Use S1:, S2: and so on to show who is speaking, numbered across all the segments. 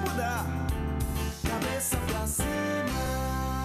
S1: mudar. Cabeça pra cima.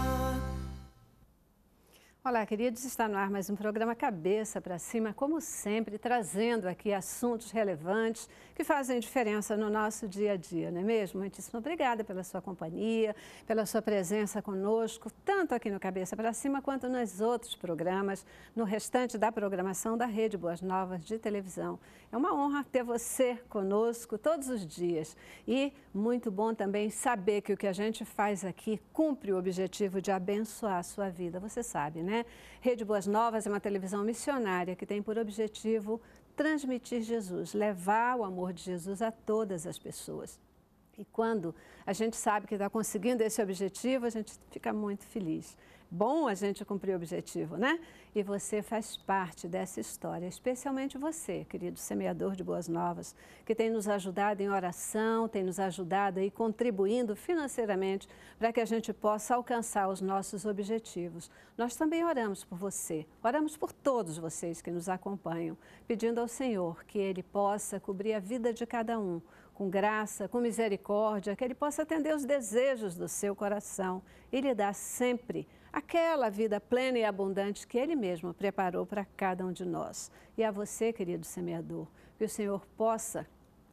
S2: Olá, queridos, está no ar mais um programa Cabeça para Cima, como sempre, trazendo aqui assuntos relevantes que fazem diferença no nosso dia a dia, não é mesmo? Muitíssimo obrigada pela sua companhia, pela sua presença conosco, tanto aqui no Cabeça para Cima quanto nos outros programas, no restante da programação da Rede Boas Novas de televisão. É uma honra ter você conosco todos os dias e muito bom também saber que o que a gente faz aqui cumpre o objetivo de abençoar a sua vida, você sabe, né? Rede Boas Novas é uma televisão missionária que tem por objetivo transmitir Jesus, levar o amor de Jesus a todas as pessoas. E quando a gente sabe que está conseguindo esse objetivo, a gente fica muito feliz. Bom a gente cumprir o objetivo, né? E você faz parte dessa história, especialmente você, querido semeador de boas novas, que tem nos ajudado em oração, tem nos ajudado aí contribuindo financeiramente para que a gente possa alcançar os nossos objetivos. Nós também oramos por você, oramos por todos vocês que nos acompanham, pedindo ao Senhor que Ele possa cobrir a vida de cada um, com graça, com misericórdia, que Ele possa atender os desejos do seu coração e lhe dar sempre aquela vida plena e abundante que Ele mesmo preparou para cada um de nós. E a você, querido semeador, que o Senhor possa,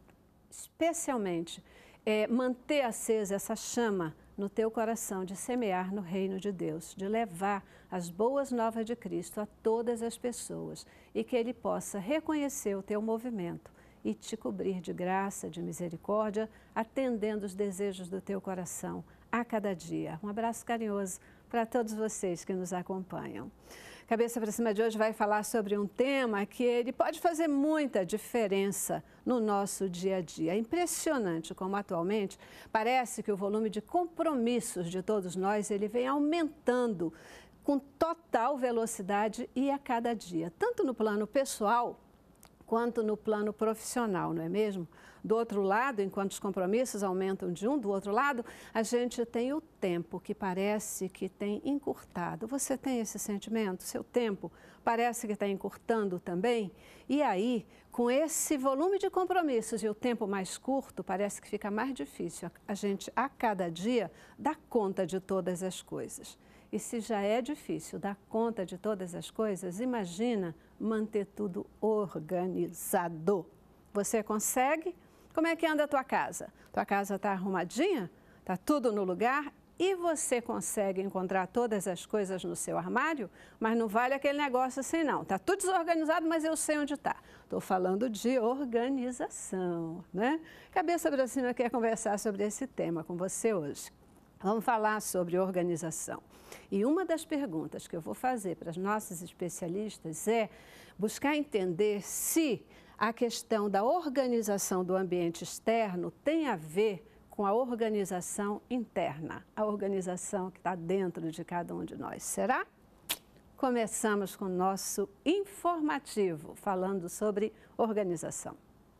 S2: especialmente, manter acesa essa chama no teu coração de semear no reino de Deus, de levar as boas novas de Cristo a todas as pessoas e que Ele possa reconhecer o teu movimento e te cobrir de graça, de misericórdia, atendendo os desejos do teu coração a cada dia. Um abraço carinhoso para todos vocês que nos acompanham. Cabeça para Cima de hoje vai falar sobre um tema que ele pode fazer muita diferença no nosso dia a dia. É impressionante como atualmente parece que o volume de compromissos de todos nós ele vem aumentando com total velocidade e a cada dia, tanto no plano pessoal quanto no plano profissional, não é mesmo? Do outro lado, enquanto os compromissos aumentam de um, do outro lado, a gente tem o tempo que parece que tem encurtado. Você tem esse sentimento? Seu tempo parece que está encurtando também? E aí, com esse volume de compromissos e o tempo mais curto, parece que fica mais difícil a gente, a cada dia, dar conta de todas as coisas. E se já é difícil dar conta de todas as coisas, imagina manter tudo organizado. Você consegue? Como é que anda a tua casa? Tua casa está arrumadinha? Está tudo no lugar? E você consegue encontrar todas as coisas no seu armário? Mas não vale aquele negócio assim, não. Está tudo desorganizado, mas eu sei onde está. Estou falando de organização, né? Cabeça para Cima quer conversar sobre esse tema com você hoje. Vamos falar sobre organização. E uma das perguntas que eu vou fazer para os nossos especialistas é buscar entender se a questão da organização do ambiente externo tem a ver com a organização interna, a organização que está dentro de cada um de nós. Será? Começamos com o nosso informativo, falando sobre organização.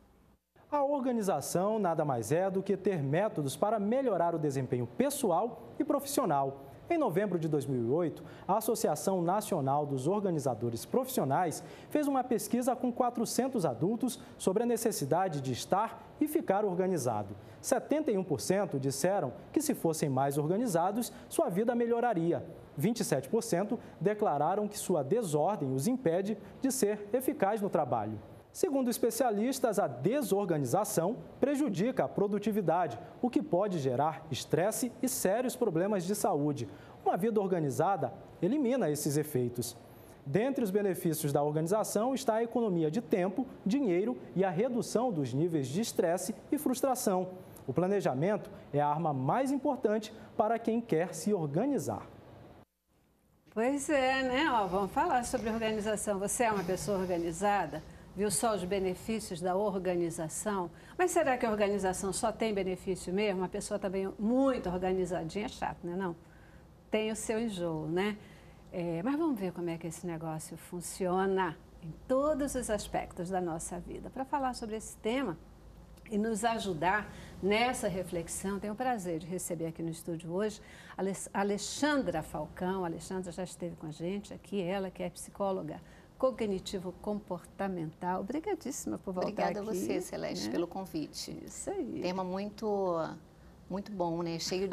S3: A organização nada mais é do que ter métodos para melhorar o desempenho pessoal e profissional. Em novembro de 2008, a Associação Nacional dos Organizadores Profissionais fez uma pesquisa com 400 adultos sobre a necessidade de estar e ficar organizado. 71% disseram que se fossem mais organizados, sua vida melhoraria. 27% declararam que sua desordem os impede de ser eficaz no trabalho. Segundo especialistas, a desorganização prejudica a produtividade, o que pode gerar estresse e sérios problemas de saúde. Uma vida organizada elimina esses efeitos. Dentre os benefícios da organização está a economia de tempo, dinheiro e a redução dos níveis de estresse e frustração. O planejamento é a arma mais importante para quem quer se organizar.
S2: Pois é, né? Ó, vamos falar sobre organização. Você é uma pessoa organizada? Viu só os benefícios da organização? Mas será que a organização só tem benefício mesmo? Uma pessoa também muito organizadinha é chato, né? Não? Tem o seu enjoo, né? Mas vamos ver como é que esse negócio funciona em todos os aspectos da nossa vida. Para falar sobre esse tema e nos ajudar nessa reflexão, tenho o prazer de receber aqui no estúdio hoje a Alexandra Falcão. A Alexandra já esteve com a gente aqui, ela que é psicóloga cognitivo-comportamental. Obrigadíssima por voltar aqui.
S4: Obrigada a você, Celeste, pelo convite.
S2: Isso aí.
S4: Tema muito Muito bom, né? Cheio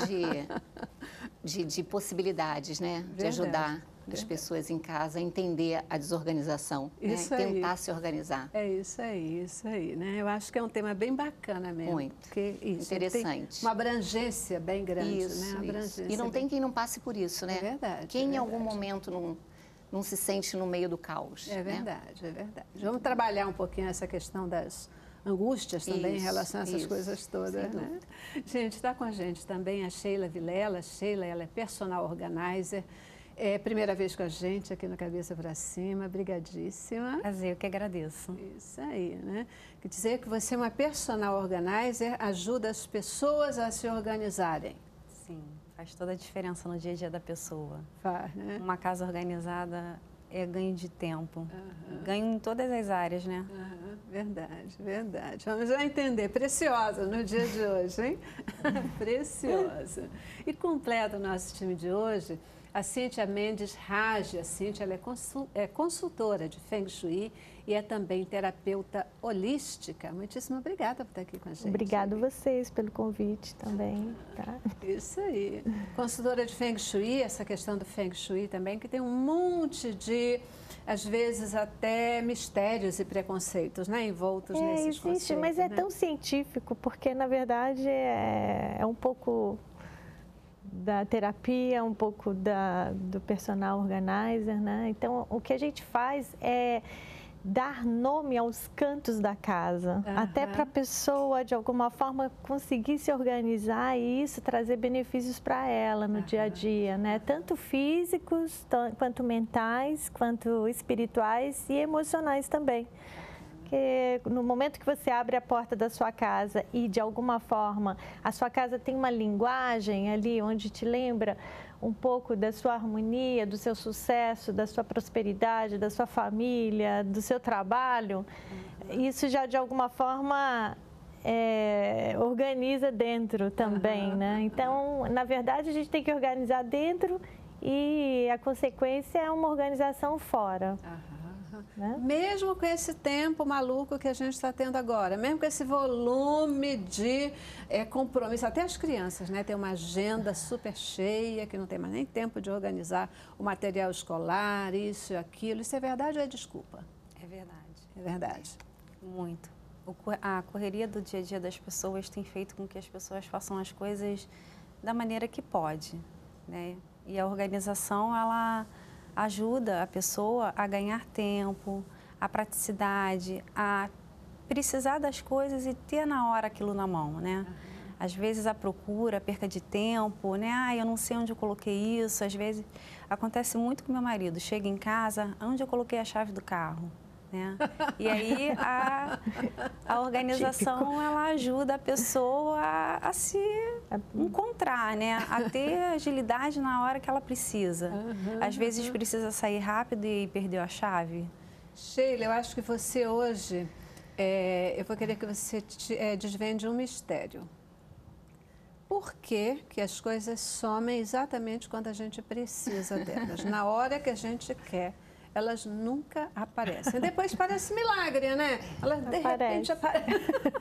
S4: de possibilidades, né? De
S2: Verdade,
S4: ajudar as pessoas em casa a entender a desorganização,
S2: Isso
S4: né?
S2: aí.
S4: Tentar se organizar.
S2: É isso aí, né? Eu acho que é um tema bem bacana mesmo.
S4: Muito.
S2: Porque isso,
S4: Interessante.
S2: tem uma abrangência bem grande,
S4: Isso,
S2: né? Uma
S4: isso.
S2: abrangência
S4: E não tem
S2: bem...
S4: quem não passe por isso, né?
S2: É verdade.
S4: Quem
S2: é
S4: em algum
S2: verdade.
S4: momento não se sente no meio do caos.
S2: É
S4: né?
S2: verdade, é verdade. Vamos trabalhar um pouquinho essa questão das angústias também em
S4: Isso,
S2: relação a essas
S4: isso,
S2: coisas todas,
S4: sem
S2: né?
S4: dúvida.
S2: Gente, está com a gente também a Sheila Vilela. Sheila, ela é personal organizer. É a primeira vez com a gente aqui no Cabeça para Cima. Brigadíssima.
S5: Prazer, eu que agradeço.
S2: Isso aí, né? Quer dizer que você é uma personal organizer, ajuda as pessoas a se organizarem.
S5: Sim, faz toda a diferença no dia a dia da pessoa.
S2: Faz, né?
S5: Uma casa organizada é ganho de tempo. Ganho em todas as áreas, né?
S2: Aham, verdade, verdade. Vamos já entender. Preciosa no dia de hoje, hein? Preciosa. E completa o nosso time de hoje a Cíntia Mendes Rage. A Cíntia, ela é consultora de Feng Shui e é também terapeuta holística. Muitíssimo obrigada por estar aqui com a gente.
S6: Obrigada a vocês pelo convite também. Tá?
S2: Isso aí. Consultora de Feng Shui, essa questão do Feng Shui também, que tem um monte de, às vezes, até mistérios e preconceitos, né? Envoltos nesses
S6: existe,
S2: conceitos.
S6: mas é
S2: né?
S6: tão científico, porque na verdade é um pouco da terapia, um pouco do personal organizer, né? Então, o que a gente faz é dar nome aos cantos da casa, até para a pessoa, de alguma forma, conseguir se organizar e isso trazer benefícios para ela no dia a dia, né? Tanto físicos, quanto mentais, quanto espirituais e emocionais também. Porque no momento que você abre a porta da sua casa e, de alguma forma, a sua casa tem uma linguagem ali onde te lembra um pouco da sua harmonia, do seu sucesso, da sua prosperidade, da sua família, do seu trabalho, isso já, de alguma forma, organiza dentro também, né? Então, na verdade, a gente tem que organizar dentro e a consequência é uma organização fora. Né?
S2: Mesmo com esse tempo maluco que a gente está tendo agora, mesmo com esse volume de compromisso, até as crianças, né? Tem uma agenda super cheia, que não tem mais nem tempo de organizar o material escolar, isso e aquilo. Isso é verdade ou é desculpa?
S5: É verdade.
S2: É verdade.
S5: Muito. A correria do dia a dia das pessoas tem feito com que as pessoas façam as coisas da maneira que pode, né? E a organização, ela ajuda a pessoa a ganhar tempo, a praticidade, a precisar das coisas e ter na hora aquilo na mão, né? Às vezes a procura, a perca de tempo, né? Ah, eu não sei onde eu coloquei isso. Às vezes acontece muito com meu marido. Chega em casa, onde eu coloquei a chave do carro? Né? E aí a organização, ela ajuda a pessoa a se encontrar, né? A ter agilidade na hora que ela precisa. Às vezes precisa sair rápido e perdeu a chave.
S2: Sheila, eu acho que você hoje, eu vou querer que você desvende um mistério. Por que que as coisas somem exatamente quando a gente precisa delas? Na hora que a gente quer, elas nunca aparecem. Depois parece milagre, né? Elas de repente aparecem.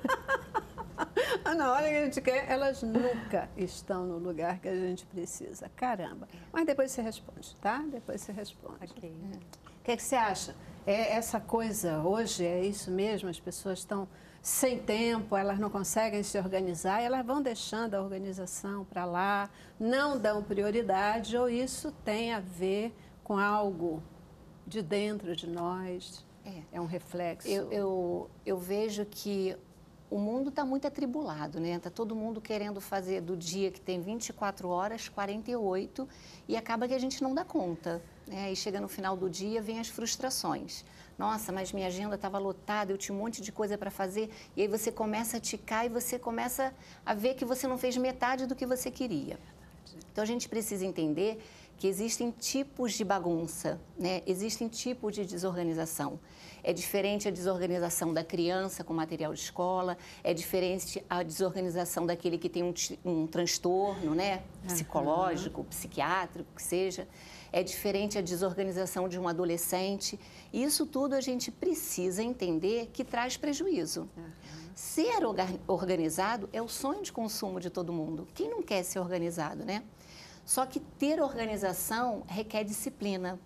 S2: Na hora que a gente quer, elas nunca estão no lugar que a gente precisa. Caramba. Mas depois você responde, tá? Depois você responde.
S5: Ok.
S2: O que é que você acha? Essa coisa hoje, é isso mesmo? As pessoas estão sem tempo, elas não conseguem se organizar, elas vão deixando a organização para lá, não dão prioridade, ou isso tem a ver com algo de dentro de nós? É um reflexo?
S4: Eu vejo que o mundo está muito atribulado, né? Está todo mundo querendo fazer do dia que tem 24 horas, 48, e acaba que a gente não dá conta. Né? E chega no final do dia, vem as frustrações. Nossa, mas minha agenda estava lotada, eu tinha um monte de coisa para fazer. E aí você começa a ticar e você começa a ver que você não fez metade do que você queria. Então, a gente precisa entender que existem tipos de bagunça, né? Existem tipos de desorganização. É diferente a desorganização da criança com material de escola, é diferente a desorganização daquele que tem um transtorno, né? Psicológico, psiquiátrico, que seja. É diferente a desorganização de um adolescente. Isso tudo a gente precisa entender que traz prejuízo. Ser organizado é o sonho de consumo de todo mundo. Quem não quer ser organizado, né? Só que ter organização requer disciplina.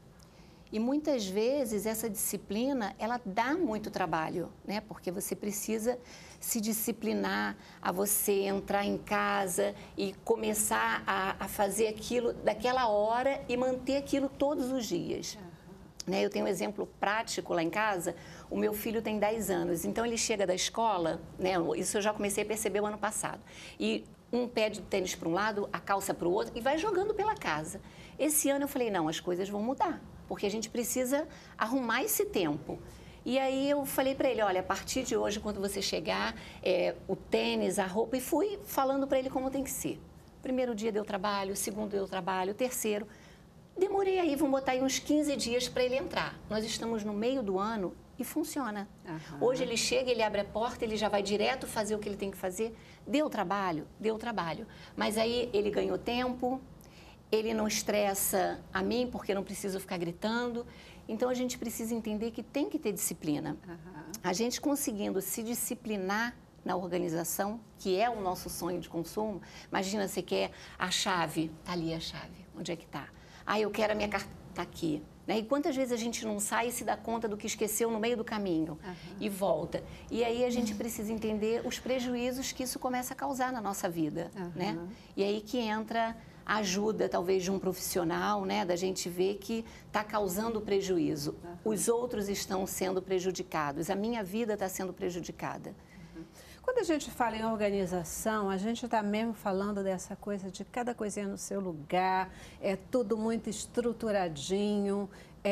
S4: E muitas vezes essa disciplina, ela dá muito trabalho, né? Porque você precisa se disciplinar a você entrar em casa e começar a fazer aquilo daquela hora e manter aquilo todos os dias. Né? Eu tenho um exemplo prático lá em casa. O meu filho tem 10 anos, então ele chega da escola, né? Isso eu já comecei a perceber o ano passado. E um pé de tênis para um lado, a calça para o outro e vai jogando pela casa. Esse ano eu falei, não, as coisas vão mudar, porque a gente precisa arrumar esse tempo. E aí eu falei para ele, olha, a partir de hoje, quando você chegar, o tênis, a roupa, e fui falando para ele como tem que ser. Primeiro dia deu trabalho, segundo deu trabalho, terceiro. Demorei aí, vamos botar aí uns 15 dias para ele entrar. Nós estamos no meio do ano e funciona. Hoje ele chega, ele abre a porta, ele já vai direto fazer o que ele tem que fazer. Deu trabalho? Deu trabalho. Mas aí ele ganhou tempo, ele não estressa a mim, porque eu não preciso ficar gritando. Então, a gente precisa entender que tem que ter disciplina. A gente conseguindo se disciplinar na organização, que é o nosso sonho de consumo. Imagina, você quer a chave, tá ali a chave, onde é que tá? Ah, eu quero a minha carta, tá aqui. Né? E quantas vezes a gente não sai e se dá conta do que esqueceu no meio do caminho e volta? E aí a gente precisa entender os prejuízos que isso começa a causar na nossa vida, né? E aí que entra a ajuda, talvez, de um profissional, né? Da gente ver que está causando prejuízo. Os outros estão sendo prejudicados, a minha vida está sendo prejudicada.
S2: Quando a gente fala em organização, a gente está mesmo falando dessa coisa de cada coisinha no seu lugar, é tudo muito estruturadinho.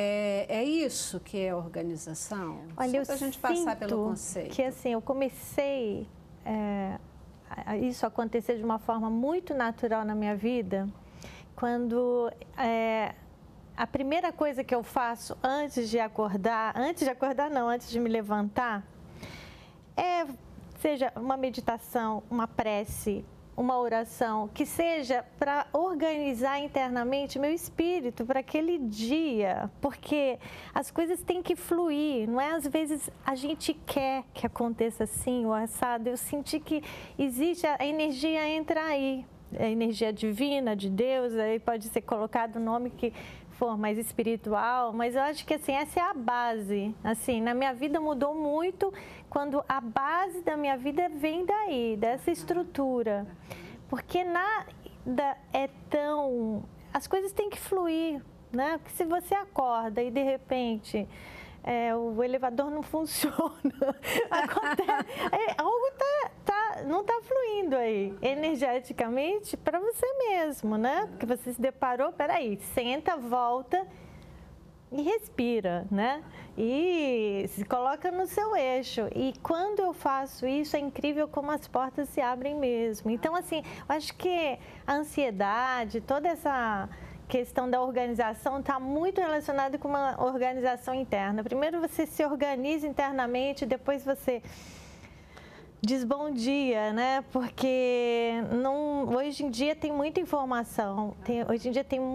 S2: É isso que é organização?
S6: Olha,
S2: só para a gente passar pelo conceito.
S6: Que assim, eu comecei a isso acontecer de uma forma muito natural na minha vida, quando a primeira coisa que eu faço antes de me levantar, seja uma meditação, uma prece, uma oração, que seja para organizar internamente meu espírito para aquele dia, porque as coisas têm que fluir, não é? Às vezes a gente quer que aconteça assim, o assado. Eu senti que existe, a energia entra aí, a energia divina de Deus, aí pode ser colocado o nome que for mais espiritual, mas eu acho que assim, essa é a base. Assim, na minha vida mudou muito quando a base da minha vida vem daí, dessa estrutura. Porque nada é tão... As coisas têm que fluir, né? Porque se você acorda e de repente o elevador não funciona, algo não está fluindo aí, energeticamente, para você mesmo, né? Porque você se deparou, peraí, senta, volta e respira, né? E se coloca no seu eixo. E quando eu faço isso, é incrível como as portas se abrem mesmo. Então, assim, eu acho que a ansiedade, toda essa questão da organização está muito relacionada com uma organização interna. Primeiro você se organiza internamente, depois você diz bom dia, né? Porque hoje em dia tem muita informação, hoje em dia tem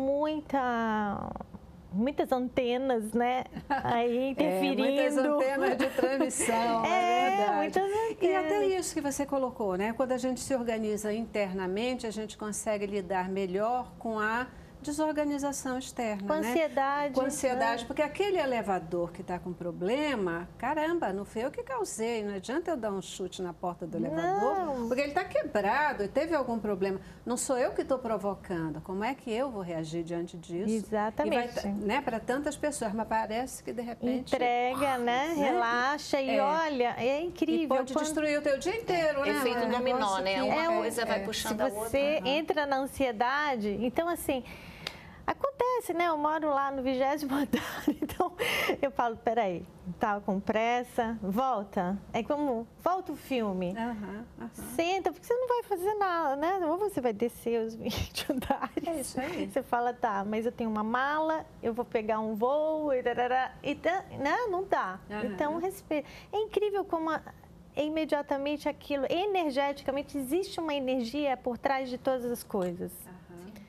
S6: muitas antenas, né? Aí interferindo.
S2: Muitas antenas de transmissão, é verdade.
S6: Muitas antenas.
S2: E até isso que você colocou, né? Quando a gente se organiza internamente, a gente consegue lidar melhor com a desorganização externa,
S6: com ansiedade.
S2: Né? Com ansiedade, porque aquele elevador que está com problema, caramba, não foi eu que causei, não adianta eu dar um chute na porta do elevador, porque ele está quebrado e teve algum problema. Não sou eu que estou provocando, como é que eu vou reagir diante disso?
S6: Exatamente.
S2: Né, para tantas pessoas, mas parece que de repente...
S6: Entrega, né? Relaxa e olha, é incrível.
S2: E pode destruir o teu dia inteiro, né?
S4: Efeito dominó, né? Uma coisa vai puxando a outra.
S6: Se você entra na ansiedade, então assim... Acontece, né? Eu moro lá no 20º andar, então eu falo, peraí, tava com pressa, volta. É como, volta o filme. Senta, porque você não vai fazer nada, né? Ou você vai descer os 20 andares.
S2: É isso aí.
S6: Você fala, tá, mas eu tenho uma mala, eu vou pegar um voo, e não dá. Então, respira. É incrível como imediatamente aquilo, energeticamente, existe uma energia por trás de todas as coisas.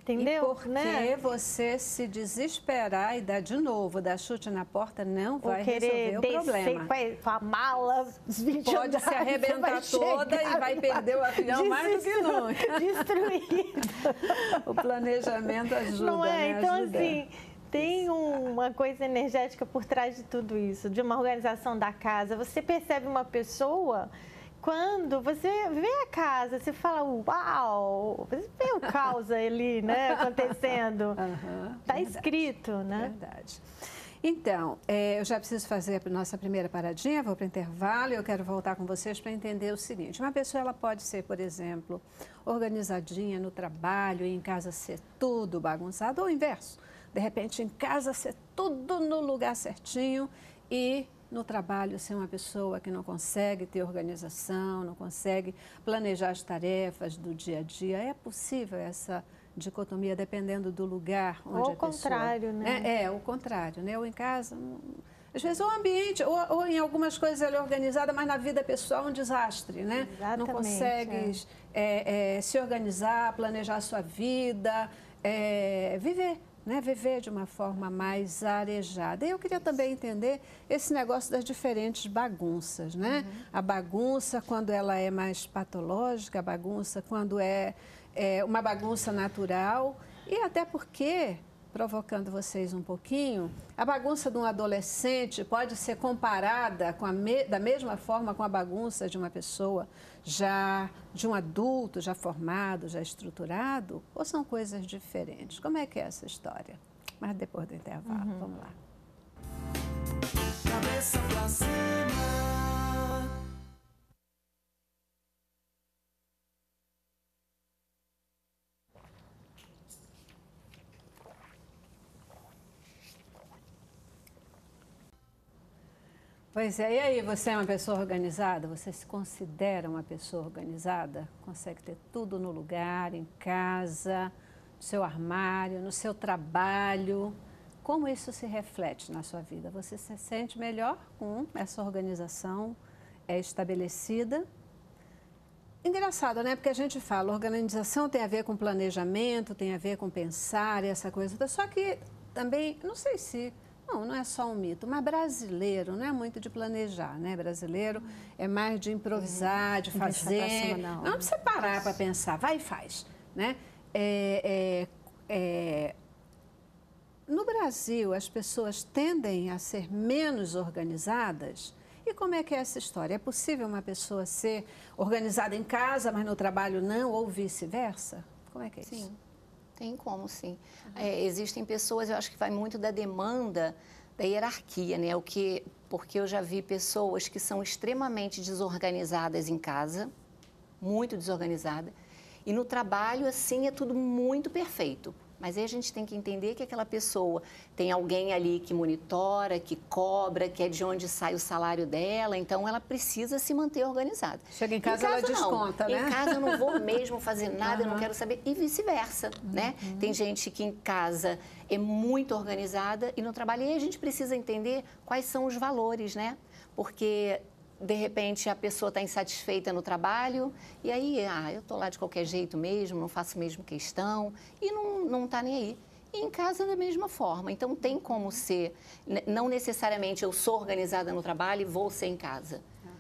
S6: entendeu?
S2: E porque
S6: né?
S2: você se desesperar e dar de novo, dar chute na porta, não vai
S6: Ou querer
S2: resolver o
S6: descer
S2: problema.
S6: com a mala, os 20
S2: Pode
S6: andares,
S2: se arrebentar
S6: você
S2: toda
S6: chegar
S2: e vai perder o avião mais do que nunca.
S6: Destruído.
S2: O planejamento ajuda,
S6: Não é?
S2: né?
S6: Então,
S2: Ajuda.
S6: assim, tem uma coisa energética por trás de tudo isso, de uma organização da casa. Você percebe uma pessoa quando você vê a casa, você fala, uau, você vê o caos ali, né, acontecendo. Está escrito, né?
S2: Verdade. Então, eu já preciso fazer a nossa primeira paradinha, vou para o intervalo e eu quero voltar com vocês para entender o seguinte. Uma pessoa ela pode ser, por exemplo, organizadinha no trabalho e em casa ser tudo bagunçado, ou o inverso. De repente, em casa ser tudo no lugar certinho e no trabalho ser uma pessoa que não consegue ter organização, não consegue planejar as tarefas do dia a dia. É possível essa dicotomia dependendo do lugar onde
S6: Ou
S2: a pessoa...
S6: o contrário, né?
S2: É o contrário, né? Ou em casa, às vezes o ambiente, ou em algumas coisas ela é organizada, mas na vida pessoal é um desastre, né?
S6: Exatamente,
S2: não consegue se organizar, planejar a sua vida, viver. Né, viver de uma forma mais arejada. E eu queria também entender esse negócio das diferentes bagunças, né? A bagunça quando ela é mais patológica, a bagunça quando é uma bagunça natural e até porque, provocando vocês um pouquinho, a bagunça de um adolescente pode ser comparada da mesma forma com a bagunça de uma pessoa de um adulto já formado, já estruturado, ou são coisas diferentes? Como é que é essa história? Mas depois do intervalo, vamos lá.
S1: Cabeça pra cima.
S2: Pois é, e aí, você é uma pessoa organizada? Você se considera uma pessoa organizada? Consegue ter tudo no lugar, em casa, no seu armário, no seu trabalho? Como isso se reflete na sua vida? Você se sente melhor com essa organização estabelecida? Engraçado, né? Porque a gente fala, organização tem a ver com planejamento, tem a ver com pensar e essa coisa toda. Só que também, não sei se... Não é só um mito, mas brasileiro não é muito de planejar, né? Brasileiro é mais de improvisar, de fazer. Não precisa parar para pensar, vai e faz, né? No Brasil, as pessoas tendem a ser menos organizadas. E como é que é essa história? É possível uma pessoa ser organizada em casa, mas no trabalho não, ou vice-versa? Como é que é isso?
S4: Sim. Tem como, sim. Existem pessoas, eu acho que vai muito da demanda da hierarquia, né? Porque eu já vi pessoas que são extremamente desorganizadas em casa, muito desorganizadas, e no trabalho, assim, é tudo muito perfeito. Mas aí a gente tem que entender que aquela pessoa tem alguém ali que monitora, que cobra, que é de onde sai o salário dela, então ela precisa se manter organizada.
S2: Chega em casa ela desconta, né?
S4: Em casa eu não vou mesmo fazer nada, eu não quero saber, e vice-versa, né? Tem gente que em casa é muito organizada e no trabalho, e aí a gente precisa entender quais são os valores, né? Porque... De repente, a pessoa está insatisfeita no trabalho e aí, eu estou lá de qualquer jeito mesmo, não faço mesmo questão e não está nem aí. E em casa, da mesma forma. Então, tem como ser, não necessariamente eu sou organizada no trabalho e vou ser em casa.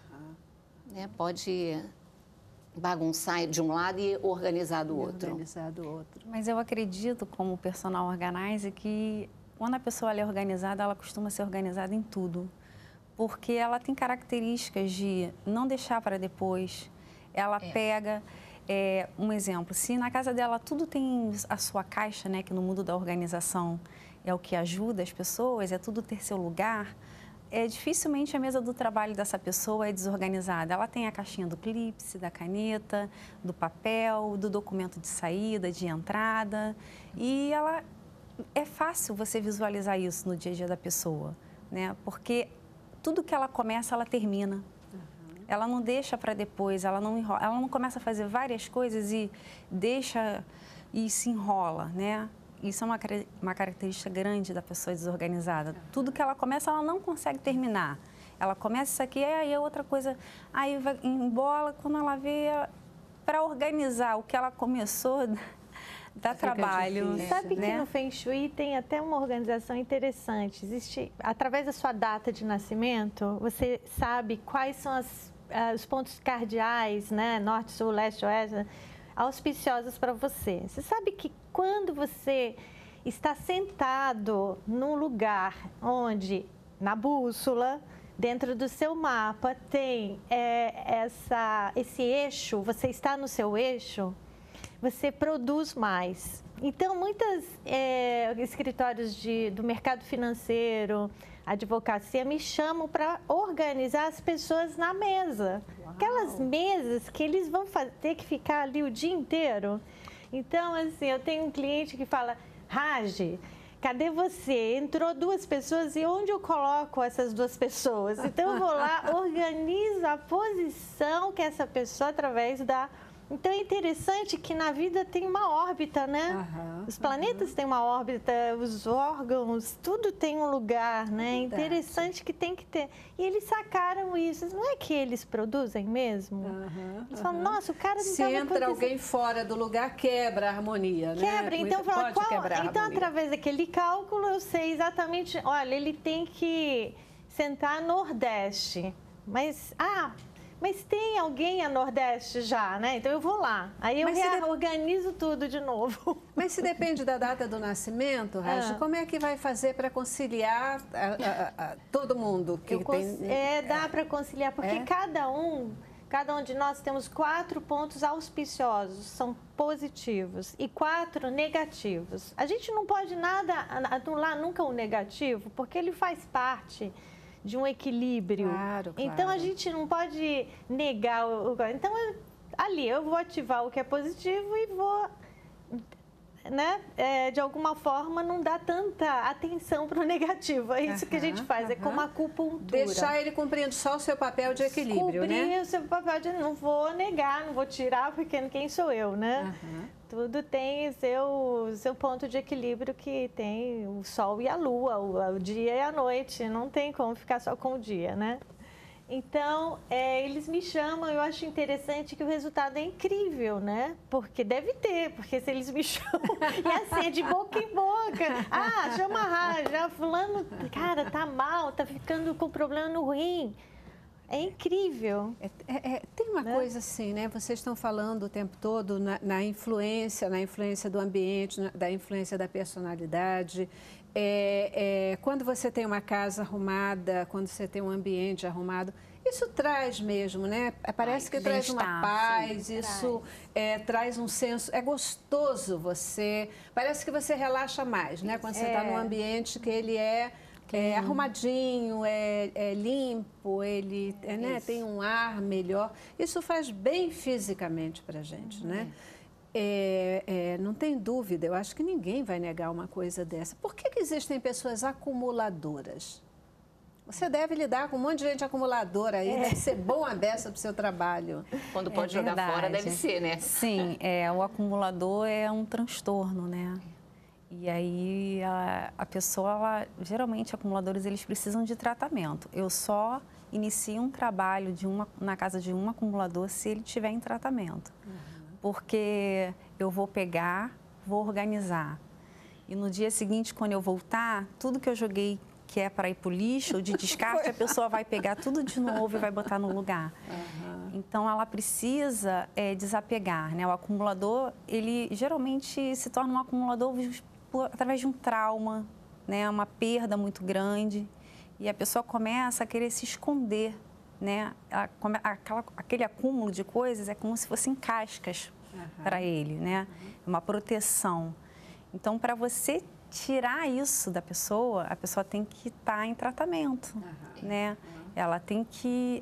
S4: Né? Pode bagunçar de um lado e organizar do outro.
S5: Mas eu acredito, como personal organizer, que quando a pessoa é organizada, ela costuma ser organizada em tudo. Porque ela tem características de não deixar para depois. Ela pega, um exemplo, se na casa dela tudo tem a sua caixa, né, que no mundo da organização é o que ajuda as pessoas, é tudo ter seu lugar, dificilmente a mesa do trabalho dessa pessoa é desorganizada. Ela tem a caixinha do clipe, da caneta, do papel, do documento de saída, de entrada, e é fácil você visualizar isso no dia a dia da pessoa, né, porque... Tudo que ela começa, ela termina. Ela não deixa para depois, ela não enrola, ela não começa a fazer várias coisas e deixa e se enrola, né? Isso é uma característica grande da pessoa desorganizada. Tudo que ela começa, ela não consegue terminar. Ela começa isso aqui, aí é outra coisa, aí vai embola, quando ela vê, para organizar o que ela começou, dá trabalho.
S2: difícil.
S6: Sabe que
S5: né?
S6: no Feng Shui tem até uma organização interessante. Existe, através da sua data de nascimento, você sabe quais são os pontos cardeais, né? Norte, sul, leste, oeste, auspiciosos para você. Você sabe que quando você está sentado num lugar onde, na bússola, dentro do seu mapa, tem esse eixo, você está no seu eixo, você produz mais. Então, muitos escritórios do mercado financeiro, advocacia, me chamam para organizar as pessoas na mesa. Uau. Aquelas mesas que eles vão ter que ficar ali o dia inteiro. Então, assim, eu tenho um cliente que fala, Raj, cadê você? Entrou 2 pessoas e onde eu coloco essas 2 pessoas? Então, eu vou lá, organizo a posição que essa pessoa, através da... Então, é interessante que na vida tem uma órbita, né? Os planetas têm uma órbita, os órgãos, tudo tem um lugar, né? Interessante que tem que ter. E eles sacaram isso. Não é que eles produzem mesmo? Eles falam, nossa, o cara não
S2: Se entra alguém fora do lugar, quebra a harmonia, né?
S6: Quebra. Então,
S2: pode quebrar a
S6: então
S2: harmonia.
S6: através daquele cálculo, eu sei exatamente, olha, ele tem que sentar Nordeste. Mas tem alguém a Nordeste já, né? Então eu vou lá. Aí eu reorganizo tudo de novo.
S2: Mas se depende da data do nascimento, Raj, como é que vai fazer para conciliar todo mundo que tem...
S6: Dá para conciliar, porque cada um de nós temos 4 pontos auspiciosos, são positivos, e 4 negativos. A gente não pode anular nunca o negativo, porque ele faz parte de um equilíbrio.
S2: Claro.
S6: Então, a gente não pode negar Então, ali, eu vou ativar o que é positivo e vou, né, de alguma forma, não dar tanta atenção para o negativo. É isso que a gente faz, é como acupuntura.
S2: Deixar ele cumprindo só o seu papel de equilíbrio, né?
S6: Cumprir o seu papel de... Não vou negar, não vou tirar, porque quem sou eu, né? Tudo tem seu ponto de equilíbrio, que tem o sol e a lua, o dia e a noite. Não tem como ficar só com o dia, né? Então, eles me chamam, eu acho interessante que o resultado é incrível, né? Porque deve ter, porque se eles me chamam, e assim, é de boca em boca. Chama a Raj, fulano, cara, tá mal, tá ficando com problema no rim. É incrível.
S2: Tem uma coisa assim, né? Vocês estão falando o tempo todo na influência do ambiente, da influência da personalidade. Quando você tem uma casa arrumada, quando você tem um ambiente arrumado, isso traz mesmo, né? Parece que traz uma paz, isso traz um senso... É gostoso você... Parece que você relaxa mais, né? Quando você está num ambiente que ele é arrumadinho, limpo, ele né, tem um ar melhor. Isso faz bem fisicamente para a gente, né? Não tem dúvida, eu acho que ninguém vai negar uma coisa dessa. Por que existem pessoas acumuladoras? Você deve lidar com um monte de gente acumuladora aí, deve ser bom a beça para o seu trabalho.
S4: Quando pode jogar fora, deve ser, né?
S5: Sim, o acumulador é um transtorno, né? E aí a pessoa, geralmente acumuladores, eles precisam de tratamento. Eu só inicio um trabalho na casa de um acumulador se ele estiver em tratamento. Porque eu vou pegar, vou organizar. E no dia seguinte, quando eu voltar, tudo que eu joguei que é para ir para o lixo, de descarte, a pessoa vai pegar tudo de novo e vai botar no lugar. Então, ela precisa desapegar, né? O acumulador, ele geralmente se torna um acumulador através de um trauma, né? Uma perda muito grande. E a pessoa começa a querer se esconder, né? Aquele acúmulo de coisas é como se fossem cascas para ele, né? Uma proteção. Então, para você tirar isso da pessoa, a pessoa tem que estar em tratamento, né? Ela tem que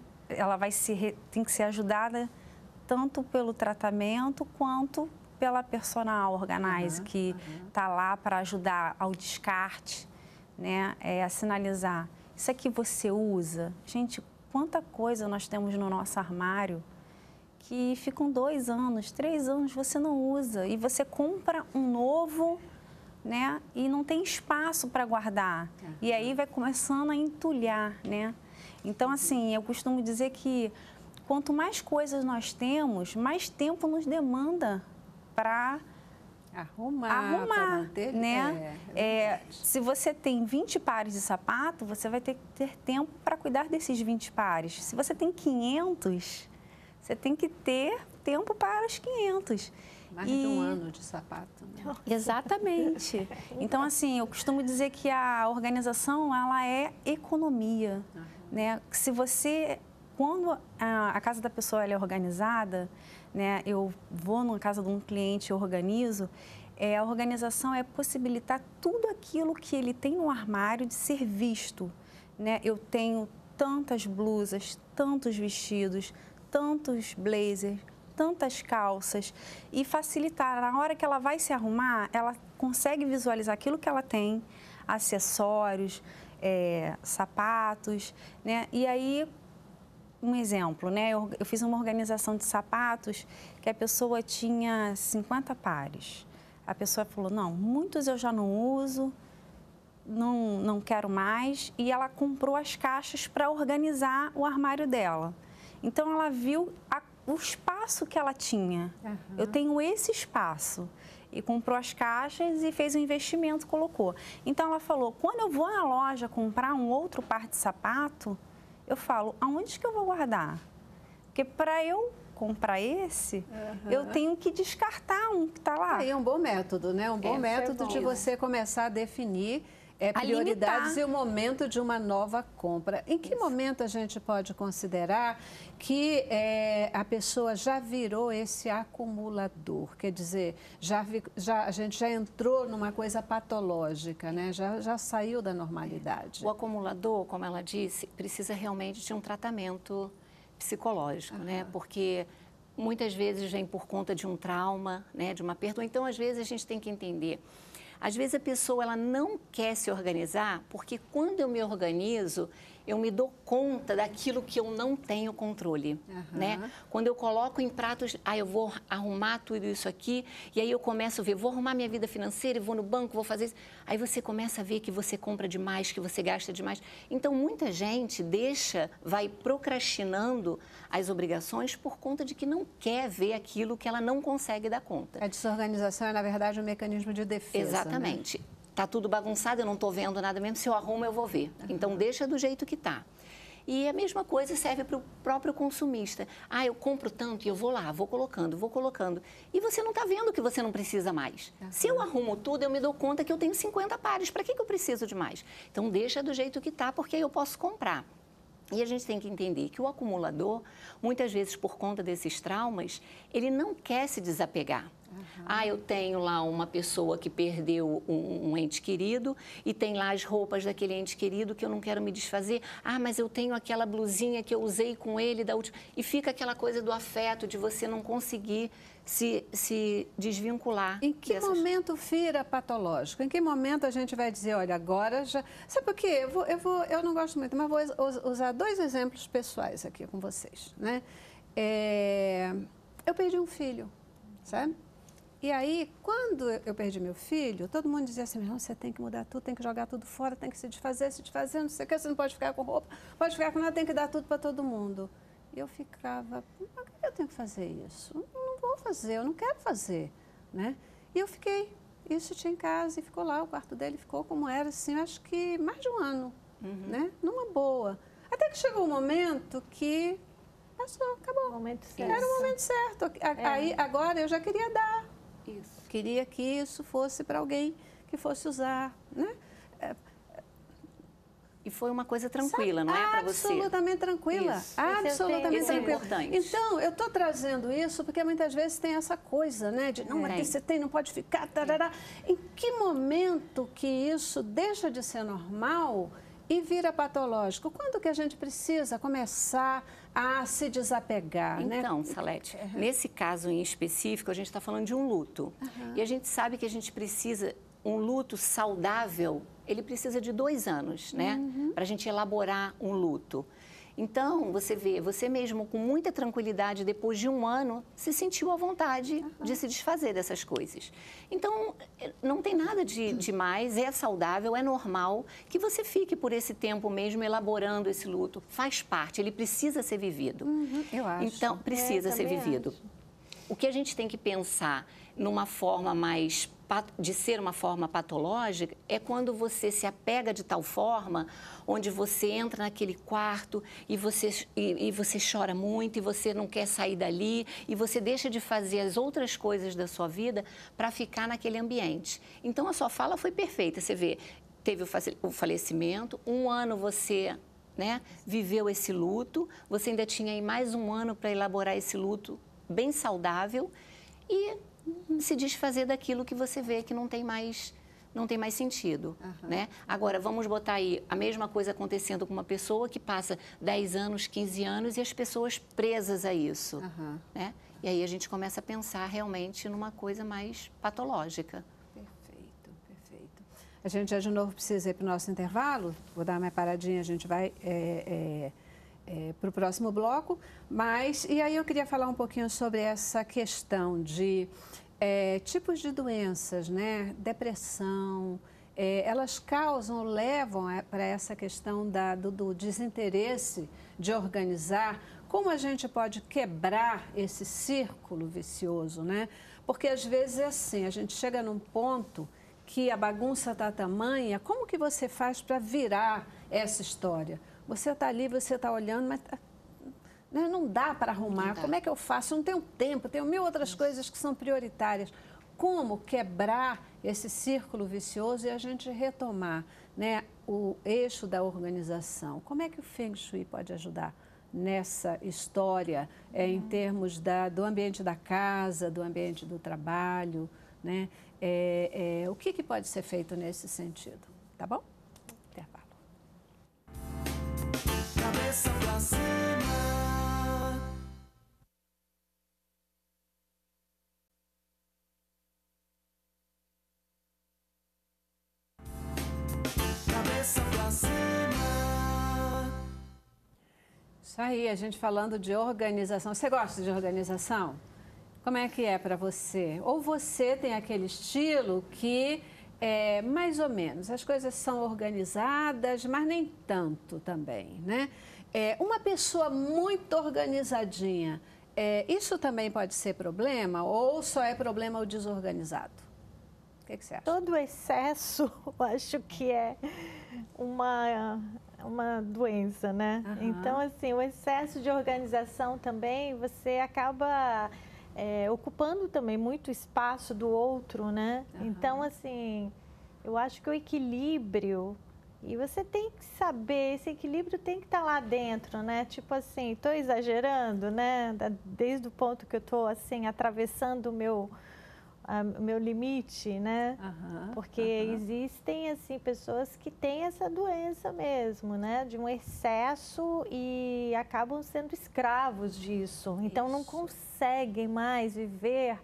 S5: ser ajudada tanto pelo tratamento quanto pela personal organizer, que está lá para ajudar ao descarte, né? A sinalizar. Isso aqui você usa. Gente, quanta coisa nós temos no nosso armário que ficam 2 anos, 3 anos, você não usa. E você compra um novo, né? E não tem espaço para guardar. E aí vai começando a entulhar, né? Então, assim, eu costumo dizer que quanto mais coisas nós temos, mais tempo nos demanda para
S2: Arrumar para manter,
S5: né? Se você tem 20 pares de sapato, você vai ter que ter tempo para cuidar desses 20 pares. Se você tem 500, você tem que ter tempo para os 500.
S2: Mais de um ano de sapato, né?
S5: Exatamente. Então, assim, eu costumo dizer que a organização, ela é economia, né? Se você, quando a casa da pessoa ela é organizada, né? Eu vou numa casa de um cliente e organizo, a organização é possibilitar tudo aquilo que ele tem no armário de ser visto, né? Eu tenho tantas blusas, tantos vestidos, tantos blazers, tantas calças, e facilitar. Na hora que ela vai se arrumar, ela consegue visualizar aquilo que ela tem, acessórios, sapatos, né? E aí, um exemplo, né? Eu fiz uma organização de sapatos que a pessoa tinha 50 pares. A pessoa falou, não, muitos eu já não uso, não quero mais, e ela comprou as caixas para organizar o armário dela. Então, ela viu o espaço que ela tinha. Eu tenho esse espaço. E comprou as caixas e fez um investimento, colocou. Então, ela falou, quando eu vou na loja comprar um outro par de sapato, eu falo, aonde que eu vou guardar? Porque para eu comprar esse, eu tenho que descartar um que está lá.
S2: Aí é um bom método, né? Um bom método de você começar a definir prioridades e o momento de uma nova compra. Em que momento a gente pode considerar que a pessoa já virou esse acumulador? Quer dizer, a gente já entrou numa coisa patológica, né? Já saiu da normalidade.
S4: O acumulador, como ela disse, precisa realmente de um tratamento psicológico, né? Porque muitas vezes vem por conta de um trauma, né? De uma perda. Ou então, às vezes, a gente tem que entender. Às vezes a pessoa ela não quer se organizar porque quando eu me organizo, eu me dou conta daquilo que eu não tenho controle, né? Quando eu coloco em pratos, eu vou arrumar tudo isso aqui, e aí eu começo a ver, vou arrumar minha vida financeira, vou no banco, vou fazer isso. Aí você começa a ver que você compra demais, que você gasta demais. Então, muita gente vai procrastinando as obrigações por conta de que não quer ver aquilo que ela não consegue dar conta.
S2: A desorganização é, na verdade, um mecanismo de defesa.
S4: Exatamente.
S2: Né?
S4: Tá tudo bagunçado, eu não estou vendo nada mesmo, se eu arrumo eu vou ver. Então, deixa do jeito que tá. E a mesma coisa serve para o próprio consumista. Eu compro tanto e eu vou lá, vou colocando. E você não está vendo que você não precisa mais. Se eu arrumo tudo, eu me dou conta que eu tenho 50 pares. Para que eu preciso de mais? Então, deixa do jeito que tá, porque aí eu posso comprar. E a gente tem que entender que o acumulador, muitas vezes por conta desses traumas, ele não quer se desapegar. Eu tenho lá uma pessoa que perdeu um ente querido e tem lá as roupas daquele ente querido que eu não quero me desfazer. Mas eu tenho aquela blusinha que eu usei com ele da última... E fica aquela coisa do afeto, de você não conseguir se desvincular.
S2: Em que momento vira patológico? Em que momento a gente vai dizer, olha, agora já... Sabe por quê? Eu não gosto muito, mas vou usar 2 exemplos pessoais aqui com vocês, né? Eu perdi um filho, sabe? E aí, quando eu perdi meu filho, todo mundo dizia assim, não, você tem que mudar tudo, tem que jogar tudo fora, tem que se desfazer, não sei o que, você não pode ficar com roupa, pode ficar com nada, tem que dar tudo para todo mundo. E eu ficava, por que eu tenho que fazer isso? Não vou fazer, eu não quero fazer, né? E eu fiquei, isso tinha em casa e ficou lá, o quarto dele ficou como era, assim, acho que mais de um ano, né? Numa boa. Até que chegou um momento que passou, acabou. Era o momento certo. Aí, agora eu já queria dar.
S4: Isso.
S2: Queria que isso fosse para alguém que fosse usar, né?
S4: E foi uma coisa tranquila, não é para você?
S2: Absolutamente tranquila.
S4: Isso.
S2: Absolutamente
S4: Isso é
S2: tranquila.
S4: importante.
S2: Então, eu estou trazendo isso porque muitas vezes tem essa coisa, né? De, não, mas você tem, não pode ficar, tarará. Em que momento que isso deixa de ser normal e vira patológico? Quando que a gente precisa começar a se desapegar, né?
S4: Então, Salete, nesse caso em específico, a gente está falando de um luto. E a gente sabe que a gente precisa, um luto saudável, ele precisa de 2 anos, né? Para a gente elaborar um luto. Então, você vê, você mesmo com muita tranquilidade, depois de 1 ano, se sentiu à vontade de se desfazer dessas coisas. Então, não tem nada de mais, é saudável, é normal que você fique por esse tempo mesmo elaborando esse luto. Faz parte, ele precisa ser vivido.
S2: Eu acho.
S4: Então, precisa ser vivido. O que a gente tem que pensar numa forma de ser uma forma patológica é quando você se apega de tal forma onde você entra naquele quarto e você chora muito e você não quer sair dali e você deixa de fazer as outras coisas da sua vida para ficar naquele ambiente. Então, a sua fala foi perfeita. Você vê, teve o falecimento, 1 ano você, né, viveu esse luto, você ainda tinha aí mais 1 ano para elaborar esse luto bem saudável e se desfazer daquilo que você vê que não tem mais sentido, né? Agora, vamos botar aí a mesma coisa acontecendo com uma pessoa que passa 10 anos, 15 anos e as pessoas presas a isso, né? E aí a gente começa a pensar realmente numa coisa mais patológica.
S2: Perfeito, perfeito. A gente já de novo precisa ir para o nosso intervalo, vou dar uma paradinha, a gente vai para o próximo bloco, e aí eu queria falar um pouquinho sobre essa questão de tipos de doenças, né? Depressão, elas causam, levam para essa questão do desinteresse de organizar. Como a gente pode quebrar esse círculo vicioso, né? Porque às vezes é assim, a gente chega num ponto que a bagunça está tamanha, como que você faz para virar essa história? Você está ali, você está olhando, mas não dá para arrumar. Como é que eu faço? Eu não tenho tempo, tenho 1000 outras coisas que são prioritárias. Como quebrar esse círculo vicioso e a gente retomar, né, o eixo da organização? Como é que o Feng Shui pode ajudar nessa história, em termos do ambiente da casa, do ambiente do trabalho, né? O que pode ser feito nesse sentido? Tá bom? Intervalo.
S1: Cabeça pra cima. Cabeça pra cima.
S2: Isso aí, a gente falando de organização. Você gosta de organização? Como é que é para você? Ou você tem aquele estilo que mais ou menos, as coisas são organizadas, mas nem tanto também, né? Uma pessoa muito organizadinha, isso também pode ser problema ou só é problema o desorganizado? O que você acha?
S6: Todo excesso, eu acho que é uma doença, né? Então, assim, o excesso de organização também, você acaba ocupando também muito espaço do outro, né? Então, assim, eu acho que o equilíbrio, e você tem que saber, esse equilíbrio tem que estar lá dentro, né? Tipo assim, estou exagerando, né? Desde o ponto que eu estou, assim, atravessando o meu limite, né? Porque existem, assim, pessoas que têm essa doença mesmo, né? De um excesso e acabam sendo escravos disso. Então, não conseguem mais viver,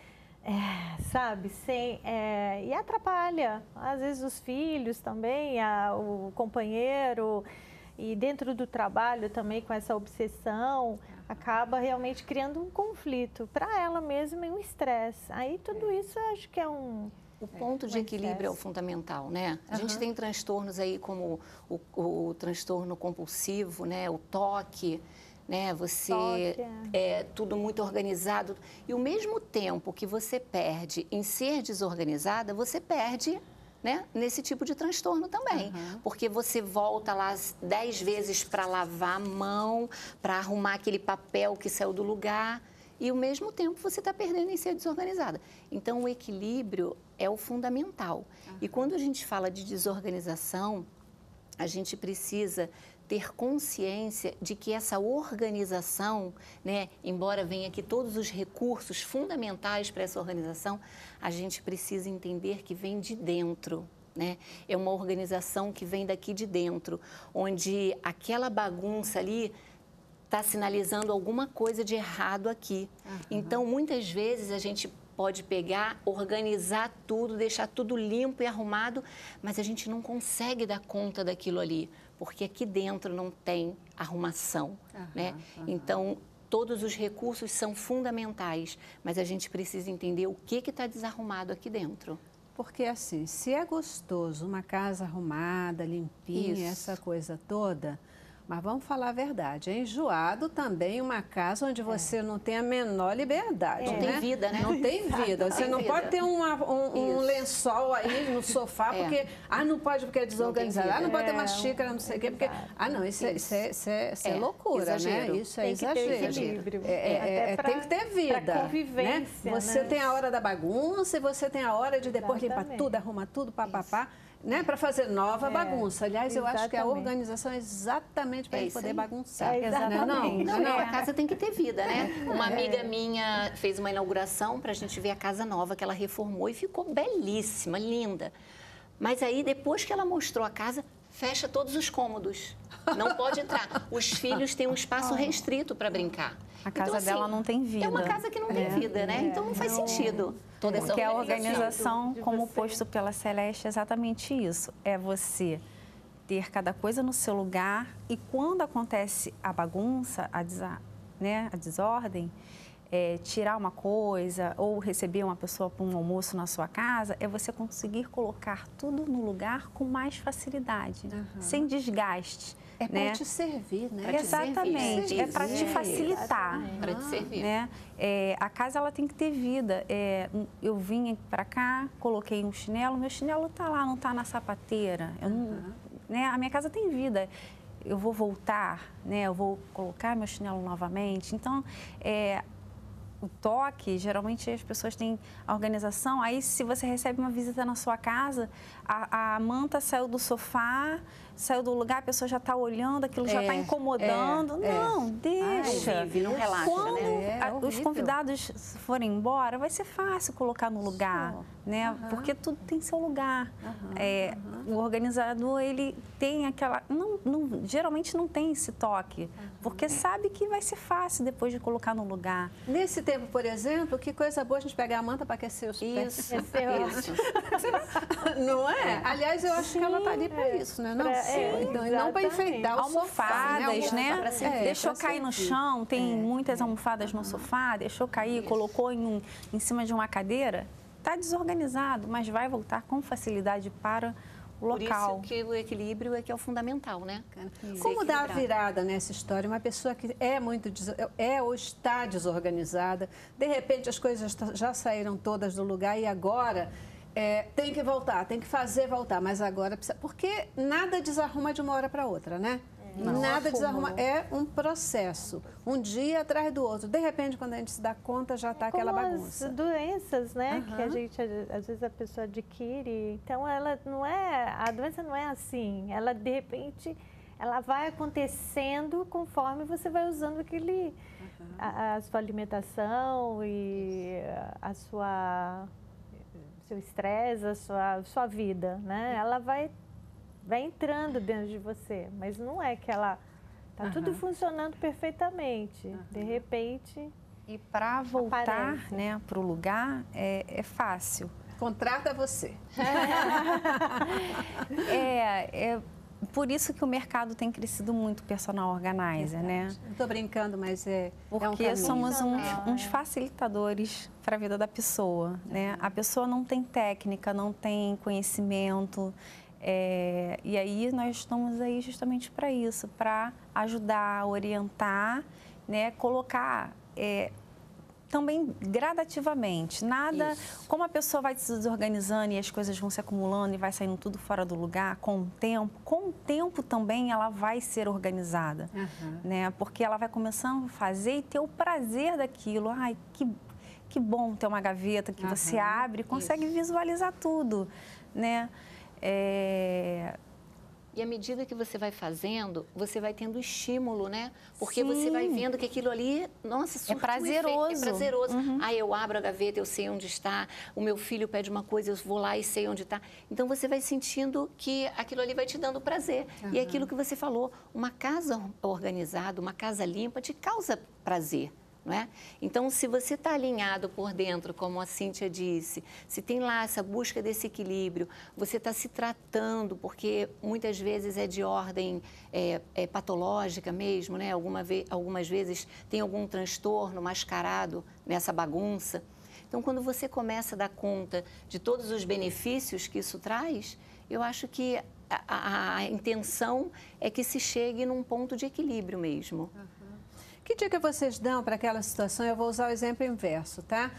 S6: sabe? E atrapalha. Às vezes, os filhos também, o companheiro... E dentro do trabalho também, com essa obsessão, acaba realmente criando um conflito para ela mesma e um estresse. Aí tudo isso eu acho que é um...
S4: O ponto de equilíbrio é o fundamental, né? A gente tem transtornos aí como o transtorno compulsivo, né? O toque, né? Tudo muito organizado. E o mesmo tempo que você perde em ser desorganizada, você perde... né? Nesse tipo de transtorno também, porque você volta lá 10 vezes para lavar a mão, para arrumar aquele papel que saiu do lugar e ao mesmo tempo você está perdendo em ser desorganizada. Então, o equilíbrio é o fundamental. E quando a gente fala de desorganização, a gente precisa ter consciência de que essa organização, né, embora venha aqui todos os recursos fundamentais para essa organização, a gente precisa entender que vem de dentro, né? É uma organização que vem daqui de dentro, onde aquela bagunça ali está sinalizando alguma coisa de errado aqui. Então, muitas vezes a gente pode pegar, organizar tudo, deixar tudo limpo e arrumado, mas a gente não consegue dar conta daquilo ali, porque aqui dentro não tem arrumação, né? Então, todos os recursos são fundamentais, mas a gente precisa entender o que está desarrumado aqui dentro.
S2: Porque assim, se é gostoso uma casa arrumada, limpinha, essa coisa toda, Mas vamos falar a verdade, é enjoado também uma casa onde você não tem a menor liberdade,
S4: Não
S2: né?
S4: tem vida, né?
S2: Não tem vida. Você não pode ter um
S4: Isso.
S2: lençol aí no sofá, porque... não pode porque é desorganizado.
S4: vida.
S2: Não pode ter uma xícara, não sei o quê, porque... não, isso é loucura,
S4: exagero.
S2: né? Isso é
S6: Tem que ter
S2: exagero.
S6: equilíbrio.
S2: Tem que ter vida.
S6: Pra convivência,
S2: né? Você
S6: né?
S2: tem a hora da bagunça e você tem a hora de depois limpar
S6: Exatamente.
S2: tudo, arrumar tudo, papapá. Né, para fazer nova bagunça. Aliás, eu acho que a
S6: exatamente.
S2: organização é exatamente para ele
S4: isso
S2: poder
S4: aí.
S2: bagunçar.
S6: Exatamente.
S4: Não, a casa tem que ter vida, né? Uma amiga minha fez uma inauguração para a gente ver a casa nova que ela reformou e ficou belíssima, linda. Mas aí, depois que ela mostrou a casa, fecha todos os cômodos. Não pode entrar. Os filhos têm um espaço restrito para brincar.
S5: A casa dela não tem vida.
S4: É uma casa que não tem vida, né? Então não faz sentido toda essa
S5: Porque a
S4: organização.
S5: organização, como posto pela Celeste, é exatamente isso. É você ter cada coisa no seu lugar e quando acontece a bagunça, a desordem, tirar uma coisa ou receber uma pessoa para um almoço na sua casa, é você conseguir colocar tudo no lugar com mais facilidade, sem desgaste.
S2: É para te servir, né?
S5: Exatamente, é para te facilitar.
S4: Para te servir.
S5: Né? A casa ela tem que ter vida. Eu vim para cá, coloquei um chinelo, meu chinelo está lá, não está na sapateira. Eu não, né? A minha casa tem vida. Eu vou voltar, né? Eu vou colocar meu chinelo novamente. Então, o toque, geralmente as pessoas têm a organização. Aí, se você recebe uma visita na sua casa, a manta saiu do sofá, saiu do lugar, a pessoa já está olhando, aquilo já está incomodando. Não, deixa.
S4: Não relaxa,
S5: Quando
S2: né?
S5: os convidados forem embora, vai ser fácil colocar no lugar, né? Porque tudo tem seu lugar. O organizador, ele tem aquela... geralmente não tem esse toque, porque sabe que vai ser fácil depois de colocar no lugar.
S2: Nesse tempo, por exemplo, que coisa boa a gente pegar a manta para aquecer os pés.
S4: Isso.
S2: Não é? Aliás, eu acho que ela está ali para isso, né? Não para enfeitar o
S5: almofadas,
S2: sofá,
S5: né? Deixou
S2: pra
S5: cair no
S2: servir.
S5: chão, tem muitas almofadas no sofá, deixou cair, colocou em cima de uma cadeira, está desorganizado, mas vai voltar com facilidade para o local.
S4: Por isso que o equilíbrio é que é o fundamental, né?
S2: Como dar a virada nessa história? Uma pessoa que ou está desorganizada, de repente as coisas já saíram todas do lugar e agora tem que voltar, tem que fazer voltar, mas agora precisa... Porque nada desarruma de uma hora para outra, né? Nada desarruma, é um processo, um dia atrás do outro. De repente, quando a gente se dá conta, já está aquela bagunça.
S6: As doenças, né, que a gente, às vezes a pessoa adquire, então a doença não é assim, ela de repente, ela vai acontecendo conforme você vai usando a sua alimentação e seu estresse, a sua vida, né, ela vai entrando dentro de você, mas não é que ela está tudo funcionando perfeitamente. De repente,
S5: E para voltar, né, para o lugar é fácil.
S2: Contrata você.
S5: Por isso que o mercado tem crescido muito, personal organizer, né?
S2: Estou brincando, mas
S5: Porque
S2: um caminho.
S5: somos uns facilitadores para a vida da pessoa, né? A pessoa não tem técnica, não tem conhecimento. E aí nós estamos aí justamente para isso, para ajudar, orientar, né, colocar também gradativamente. Nada, como a pessoa vai se desorganizando e as coisas vão se acumulando e vai saindo tudo fora do lugar, com o tempo também ela vai ser organizada, né? Porque ela vai começando a fazer e ter o prazer daquilo. Ai, que bom ter uma gaveta que você abre e consegue visualizar tudo, né?
S4: E à medida que você vai fazendo, você vai tendo estímulo, né? Porque
S5: Sim.
S4: você vai vendo que aquilo ali, nossa, surtiu
S5: prazeroso.
S4: efeito, é prazeroso. Aí eu abro a gaveta, eu sei onde está. O meu filho pede uma coisa, eu vou lá e sei onde está. Então você vai sentindo que aquilo ali vai te dando prazer. E é aquilo que você falou, uma casa organizada, uma casa limpa te causa prazer. Não é? Então, se você está alinhado por dentro, como a Cíntia disse, se tem lá essa busca desse equilíbrio, você está se tratando, porque muitas vezes é de ordem patológica mesmo, né? Algumas vezes tem algum transtorno mascarado nessa bagunça. Então, quando você começa a dar conta de todos os benefícios que isso traz, eu acho que a intenção é que se chegue num ponto de equilíbrio mesmo.
S2: Que dica vocês dão para aquela situação? Eu vou usar o exemplo inverso, tá?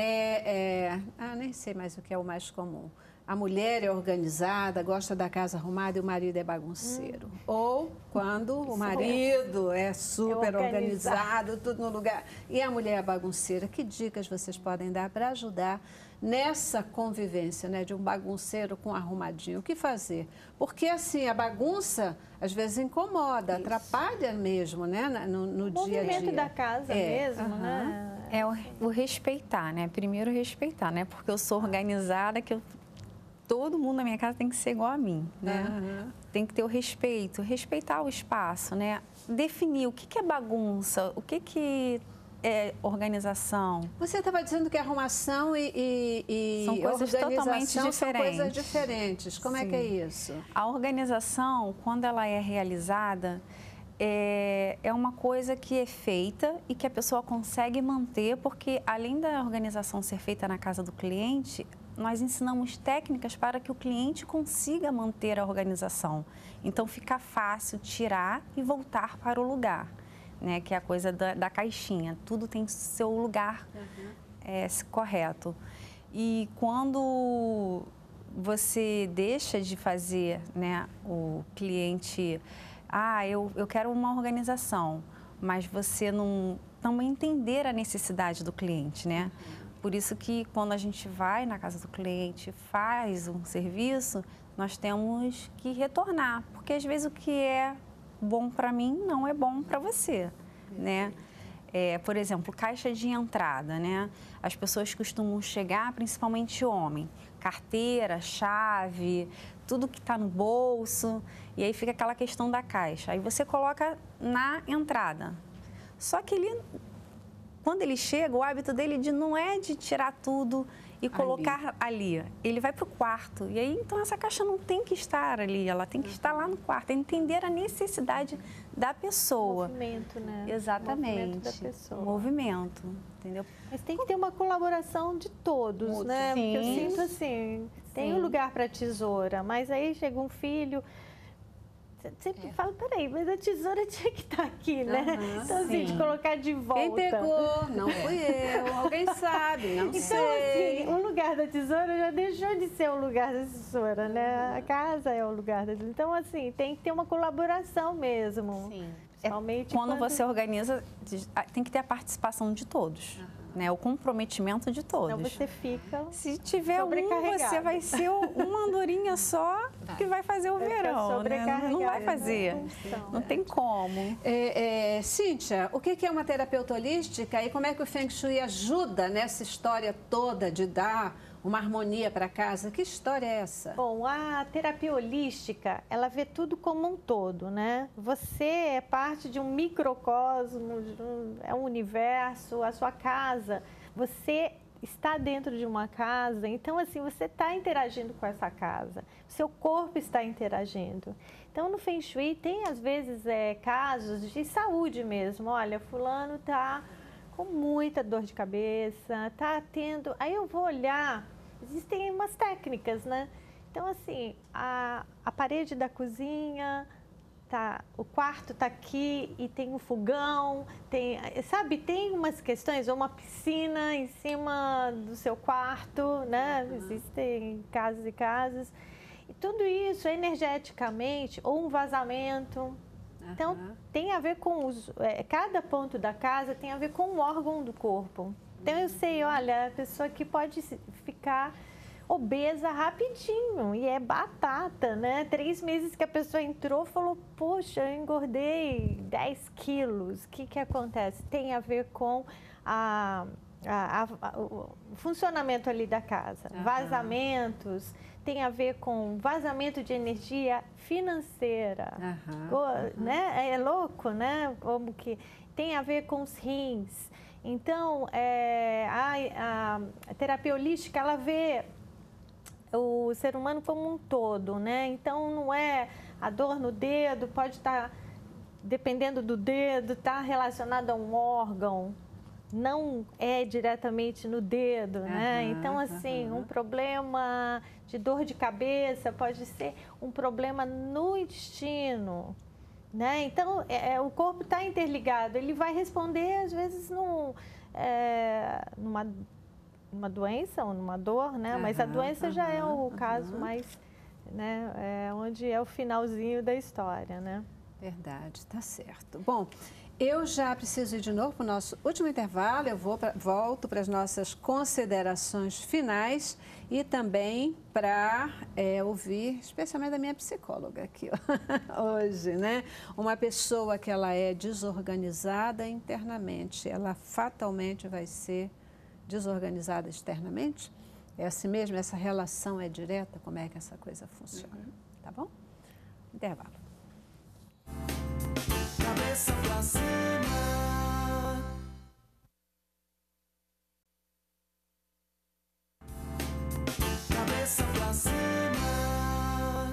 S2: Nem sei mais o que é o mais comum. A mulher é organizada, gosta da casa arrumada e o marido é bagunceiro. Ou quando o marido é super organizado, tudo no lugar, e a mulher é bagunceira. Que dicas vocês podem dar para ajudar nessa convivência, né, de um bagunceiro com um arrumadinho? O que fazer? Porque, assim, a bagunça, às vezes, incomoda, atrapalha mesmo, né, no dia a dia.
S6: O movimento da casa mesmo, né?
S5: É o respeitar, né? Primeiro respeitar, né? Porque eu sou organizada, todo mundo na minha casa tem que ser igual a mim, né? Tem que ter o respeito, respeitar o espaço, né? Definir o que é bagunça, o que é organização.
S2: Você estava dizendo que arrumação e
S5: são coisas totalmente diferentes.
S2: São coisas diferentes. Como é que é isso?
S5: A organização, quando ela é realizada, é uma coisa que é feita e que a pessoa consegue manter, porque além da organização ser feita na casa do cliente, nós ensinamos técnicas para que o cliente consiga manter a organização. Então, fica fácil tirar e voltar para o lugar, né? Que é a coisa da caixinha. Tudo tem seu lugar correto. E quando você deixa de fazer, né, o cliente... eu quero uma organização, mas você não... Também entender a necessidade do cliente, né? Por isso que quando a gente vai na casa do cliente, faz um serviço, nós temos que retornar, porque às vezes o que é bom para mim não é bom para você, né? Por exemplo, caixa de entrada, né? As pessoas costumam chegar, principalmente homem, carteira, chave, tudo que está no bolso, e aí fica aquela questão da caixa. Aí você coloca na entrada. Só que quando ele chega, o hábito dele não é de tirar tudo e colocar ali. Ele vai para o quarto. E aí, então, essa caixa não tem que estar ali, ela tem que estar lá no quarto. É entender a necessidade da pessoa.
S6: O movimento, né?
S5: Exatamente.
S6: O movimento da pessoa.
S5: O movimento, entendeu?
S6: Mas tem que ter uma colaboração de todos, né?
S5: Sim.
S6: Porque eu sinto assim, tem um lugar para tesoura, mas aí chega um filho... Sempre falo, peraí, mas a tesoura tinha que estar aqui, né? Então, assim, de colocar de volta.
S2: Quem pegou? Não fui eu. Alguém sabe, não sei.
S6: Então, assim, o lugar da tesoura já deixou de ser o lugar da tesoura, né? A casa é o lugar da tesoura. Então, assim, tem que ter uma colaboração mesmo.
S5: Sim.
S6: Principalmente
S5: quando você organiza, tem que ter a participação de todos. Né, o comprometimento de todos.
S6: Então você fica
S5: Se tiver você vai ser uma andorinha só que vai fazer o verão, né? Não vai fazer, não tem como.
S2: Cíntia, o que é uma terapeuta holística e como é que o Feng Shui ajuda nessa história toda de dar uma harmonia para casa? Que história é essa?
S6: Bom, a terapia holística, ela vê tudo como um todo, né? Você é parte de um microcosmo, é um universo, a sua casa, você está dentro de uma casa, então assim, você está interagindo com essa casa, seu corpo está interagindo. Então, no Feng Shui tem às vezes casos de saúde mesmo, olha, fulano está com muita dor de cabeça, tá tendo... Aí eu vou olhar, existem umas técnicas, né? Então, assim, a parede da cozinha, o quarto tá aqui e tem um fogão, sabe, tem umas questões, ou uma piscina em cima do seu quarto, né? Existem casos e casos. E tudo isso, energeticamente, ou um vazamento... Então, tem a ver com cada ponto da casa tem a ver com um órgão do corpo. Então, eu sei, olha, a pessoa que pode ficar obesa rapidinho, e é batata, né? 3 meses que a pessoa entrou, falou, poxa, eu engordei 10 quilos. O que acontece? Tem a ver com o funcionamento ali da casa, vazamentos, tem a ver com vazamento de energia financeira, né? É louco, né? Como que tem a ver com os rins. Então, a terapia holística, ela vê o ser humano como um todo, né? Então, não é a dor no dedo, pode estar, dependendo do dedo, estar relacionado a um órgão, não é diretamente no dedo, né? Então, assim, um problema de dor de cabeça pode ser um problema no intestino, né? Então, o corpo está interligado, ele vai responder, às vezes, numa doença ou numa dor, né? Mas a doença já é o caso mais, né? Onde é o finalzinho da história, né?
S2: Verdade, tá certo. Bom, eu já preciso ir de novo para o nosso último intervalo, eu volto para as nossas considerações finais e também para ouvir, especialmente da minha psicóloga aqui hoje, né? Uma pessoa que ela é desorganizada internamente, ela fatalmente vai ser desorganizada externamente? É assim mesmo? Essa relação é direta? Como é que essa coisa funciona? Tá bom? Intervalo.
S1: Cabeça pra cima. Cabeça pra cima.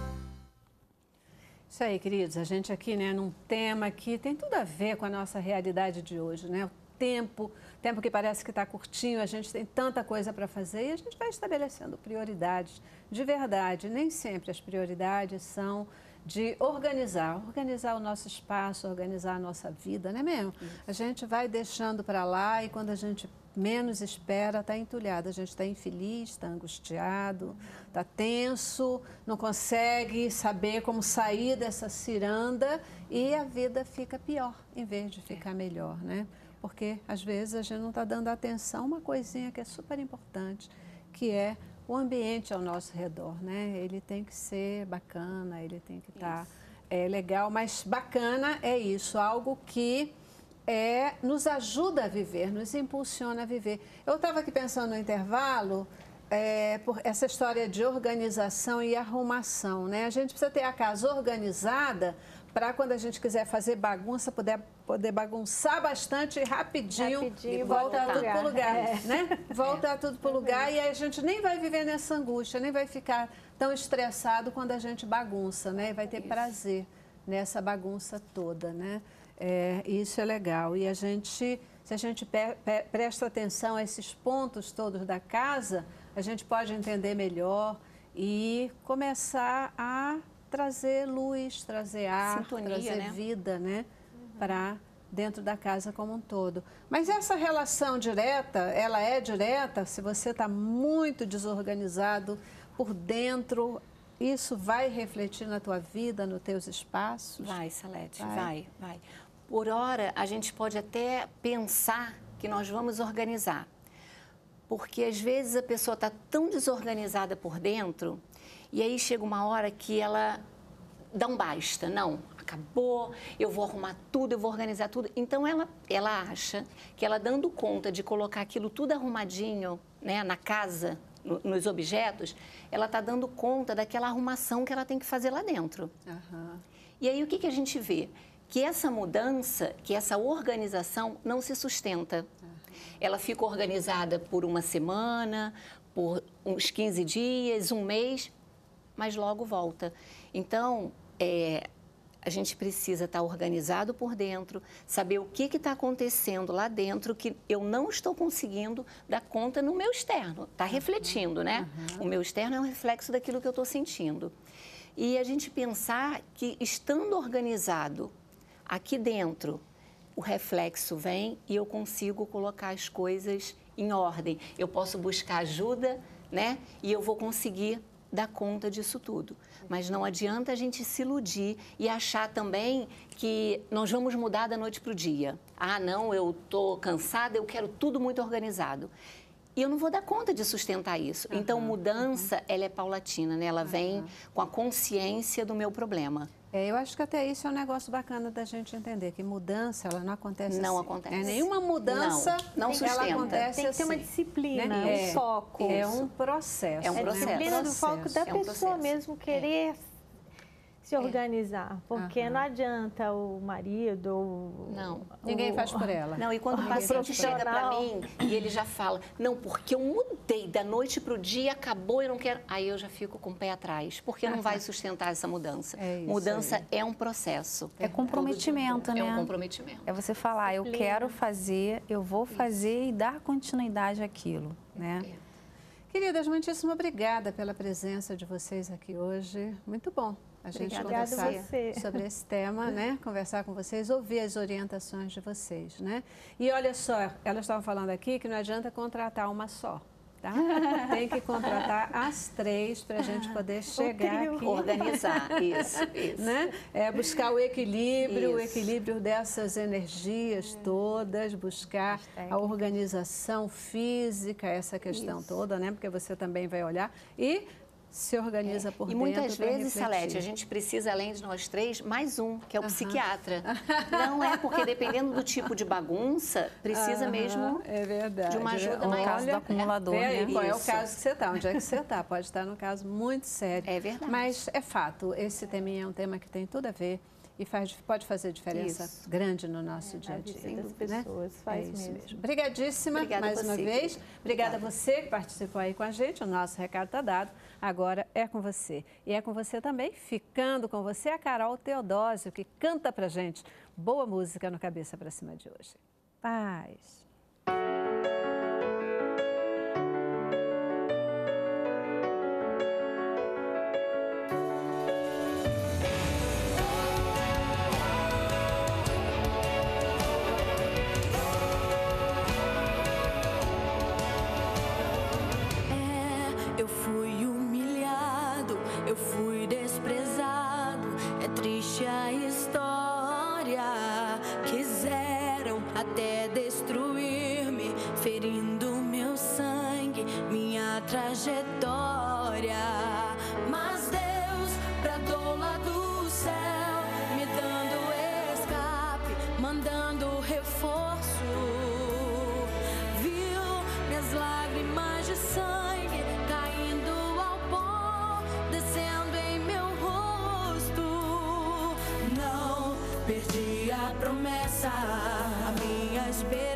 S2: Isso aí, queridos. A gente aqui, né, num tema que tem tudo a ver com a nossa realidade de hoje, né? O tempo que parece que está curtinho, a gente tem tanta coisa para fazer e a gente vai estabelecendo prioridades de verdade. Nem sempre as prioridades são de organizar o nosso espaço, organizar a nossa vida, não é mesmo? A gente vai deixando para lá e quando a gente menos espera, está entulhado. A gente está infeliz, está angustiado, está tenso, não consegue saber como sair dessa ciranda e a vida fica pior em vez de ficar melhor, né? Porque às vezes a gente não está dando atenção a uma coisinha que é super importante, que é o ambiente ao nosso redor, né? Ele tem que ser bacana, ele tem que estar legal, mas bacana é isso, algo que nos ajuda a viver, nos impulsiona a viver. Eu estava aqui pensando no intervalo, por essa história de organização e arrumação, né? A gente precisa ter a casa organizada para quando a gente quiser fazer bagunça, poder bagunçar bastante rapidinho e voltar tudo para o lugar, né? Voltar tudo para o lugar e aí a gente nem vai viver nessa angústia, nem vai ficar tão estressado quando a gente bagunça, né? E vai ter prazer nessa bagunça toda, né? Isso é legal. E se a gente presta atenção a esses pontos todos da casa, a gente pode entender melhor e começar a trazer luz, trazer ar,
S4: Sintonia,
S2: trazer
S4: né?
S2: vida, né? Para dentro da casa como um todo. Mas essa relação direta, ela é direta se você está muito desorganizado por dentro. Isso vai refletir na tua vida, nos teus espaços?
S4: Vai, Salete, vai. Por hora, a gente pode até pensar que nós vamos organizar. Porque às vezes a pessoa está tão desorganizada por dentro e aí chega uma hora que ela dá um basta. Não, acabou, eu vou arrumar tudo, eu vou organizar tudo. Então ela acha que ela dando conta de colocar aquilo tudo arrumadinho, né, na casa, nos objetos, ela está dando conta daquela arrumação que ela tem que fazer lá dentro. E aí o que a gente vê? Que essa mudança, que essa organização não se sustenta. Ela fica organizada por uma semana, por uns 15 dias, um mês, mas logo volta. Então, a gente precisa estar organizado por dentro, saber o que está acontecendo lá dentro que eu não estou conseguindo dar conta no meu externo. Está refletindo, né? O meu externo é um reflexo daquilo que eu estou sentindo. E a gente pensar que estando organizado aqui dentro, o reflexo vem e eu consigo colocar as coisas em ordem. Eu posso buscar ajuda, né? E eu vou conseguir dar conta disso tudo. Mas não adianta a gente se iludir e achar também que nós vamos mudar da noite para o dia. Ah, não, eu estou cansada, eu quero tudo muito organizado. E eu não vou dar conta de sustentar isso. Então, mudança, ela é paulatina, né? Ela vem com a consciência do meu problema.
S2: Eu acho que até isso é um negócio bacana da gente entender, que mudança, ela não acontece
S4: Não
S2: assim.
S4: acontece.
S2: Nenhuma mudança
S4: não sustenta.
S2: ela acontece
S6: Tem que ter uma
S2: assim,
S6: disciplina,
S2: né?
S6: um foco.
S2: É um processo.
S4: É um processo.
S6: A disciplina do foco da
S4: É um
S6: pessoa
S4: processo.
S6: mesmo querer se organizar, porque não adianta o marido ou
S2: ninguém faz por ela.
S4: Não, e quando o paciente chega para mim e ele já fala, não, porque eu mudei da noite para o dia, acabou, eu não quero. Aí eu já fico com o pé atrás, porque não vai sustentar essa mudança. Mudança é um processo.
S5: É comprometimento, né?
S4: É um comprometimento.
S5: É você falar, eu quero fazer, eu vou fazer e dar continuidade àquilo, né?
S2: Queridas, muitíssimo obrigada pela presença de vocês aqui hoje. Muito bom a gente conversar sobre esse tema, né? Conversar com vocês, ouvir as orientações de vocês, né? E olha só, elas estavam falando aqui que não adianta contratar uma só, tá? Tem que contratar as 3 para a gente poder chegar aqui.
S4: Organizar, isso.
S2: Né? Buscar o equilíbrio dessas energias todas, buscar a organização física, essa questão toda, né? Porque você também vai olhar e se organiza por dentro.
S4: E muitas vezes, Salete, a gente precisa, além de nós 3, mais um, que é o psiquiatra. Não é porque, dependendo do tipo de bagunça, precisa mesmo de uma ajuda maior.
S5: No caso do acumulador, né?
S2: Qual é o caso que você está? Onde é que você está? Pode estar num caso muito sério.
S4: É verdade.
S2: Mas é fato, esse teminha é um tema que tem tudo a ver e pode fazer diferença grande no nosso dia a dia.
S6: Sem das pessoas, faz mesmo.
S2: Obrigadíssima mais uma vez. Obrigada a você que participou aí com a gente. O nosso recado está dado. Agora é com você. E é com você também, ficando com você, a Carol Teodósio, que canta pra gente boa música no Cabeça Pra Cima de hoje. Paz.
S1: Eu fui humilhado, eu fui desprezado. É triste a história. Quiseram até destruir-me, ferindo meu sangue, minha trajetória. Mas Deus bradou lá do céu, me dando escape, mandando reforço. Viu minhas lágrimas de sangue perdi a promessa, a minha esperança.